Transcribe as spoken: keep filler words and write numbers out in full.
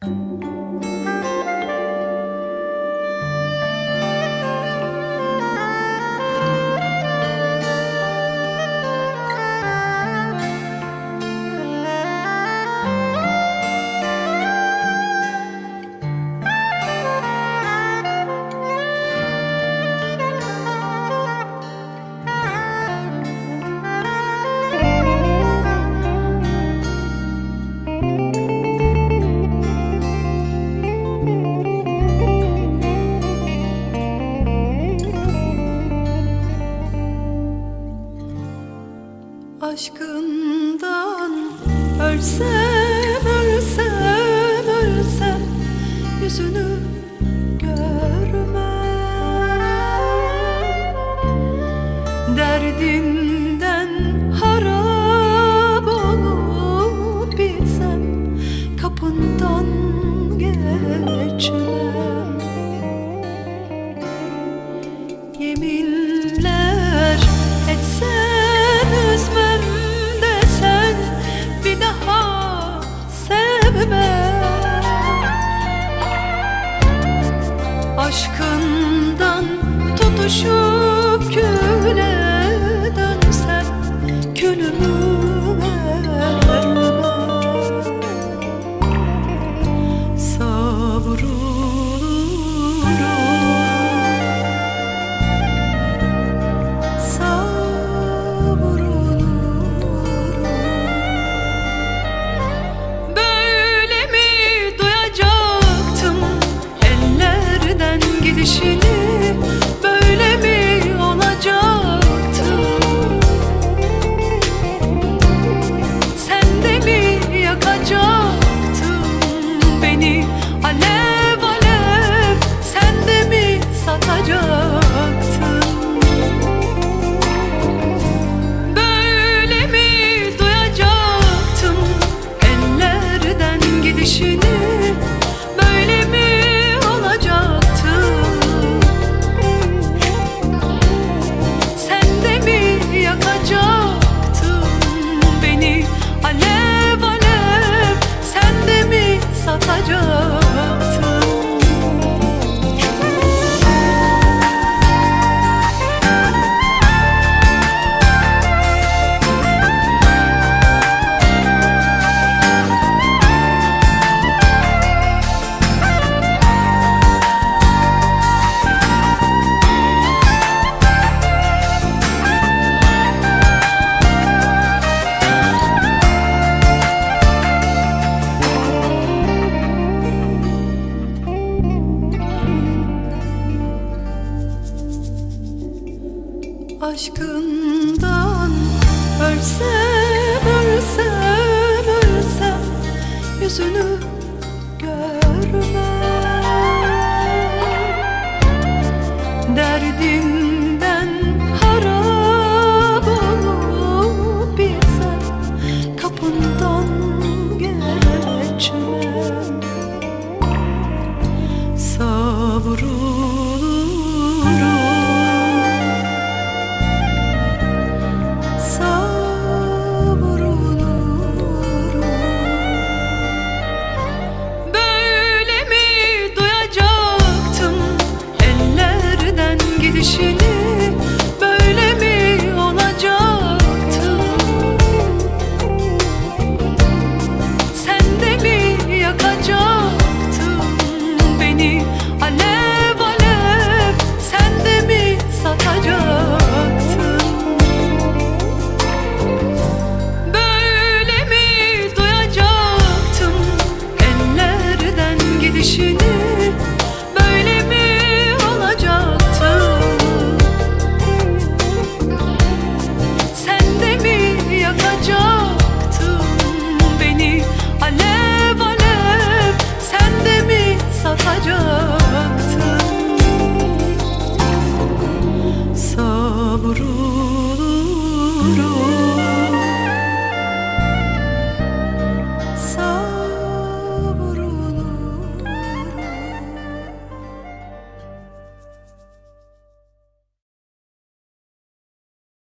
Aşkından ölsem, ölsem, ölsem yüzünü görmem. Derdinden harap olup bilsem kapından geçmem. Yeminler etsem üzmem desen bir daha sevmem. Aşkından tutuşup küle dönsem külümü vermem. Savrurum, savrurum. Böyle mi duyacaktım ellerden gidişini? Böyle mi olacaktı? Sen de mi yakacaktın beni alev alev? Sen de mi satacaktın? Böyle mi duyacaktım ellerden gidişini? Böyle mi olacaktı? Sen de mi yakacaktın beni alev alev? Sen de mi satacaktın? Aşkından ölsem, ölsem, ölsem yüzünü görmem.